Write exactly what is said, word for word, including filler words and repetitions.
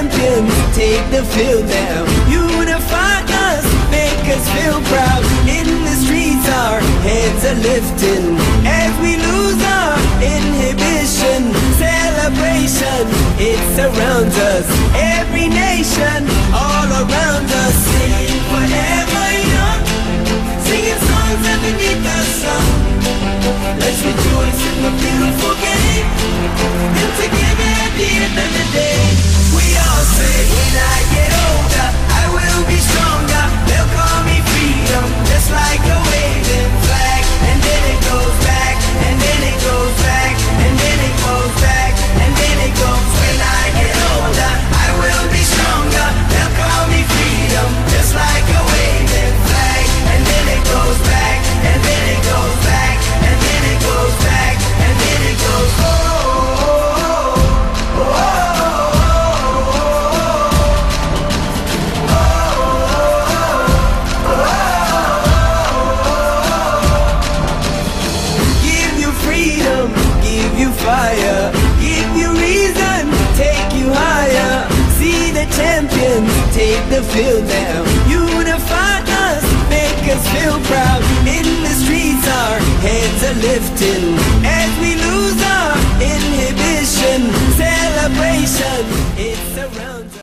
champions take the field now. Unify us, make us feel proud. In the streets our heads are lifting as we lose our inhibition. Celebration, it surrounds us. Every nation, all around us. Sing forever young, singing songs underneath the sun. Let's rejoice in the beautiful game, and together at the end of the day, we all say, when I get older, I will be stronger. They'll call me freedom, just like a waving flag. And then it goes back, and then it goes back, and then it goes back, and then it goes. When I get older, I will be stronger. They'll call me freedom, just like a waving flag. And then it goes back, and then it goes back, and then it goes back, and then it goes. Oh, oh, oh, oh, oh. Give you freedom, give you fire, give you reason, take you higher. See the champions take the field now. Unify us, make us feel proud. In the streets our heads are lifting as we lose our inhibition. Celebration, it surrounds us.